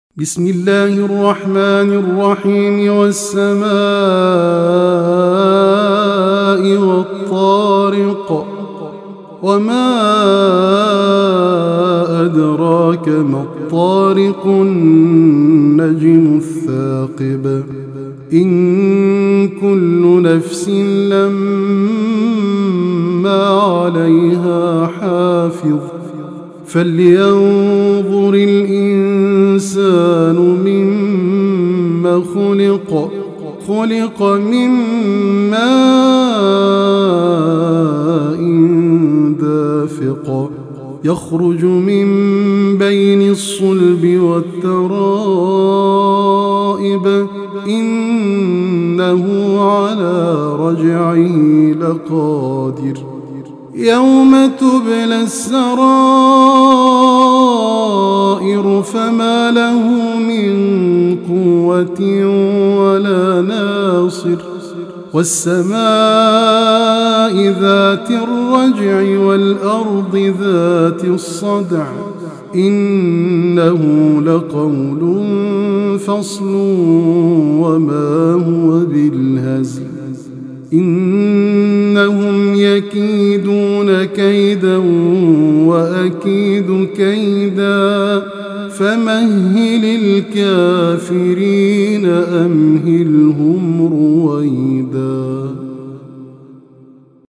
بسم الله الرحمن الرحيم والسماء والطارق وما أدراك ما الطارق النجم الثاقب إن كل نفس لما عليها حافظ فلينظر الإنسان مما خلق من ماء دافق يخرج من بين الصلب والترائب إنه على رجعه لقادر يوم تبلى السرائر فما له من قوة ولا ناصر والسماء ذات الرجع والأرض ذات الصدع إنه لقول فصل وما هو بالهزل إنهم يكيدون كيدا وأكيد كيدا فمهل الكافرين أمهلهم رويدا.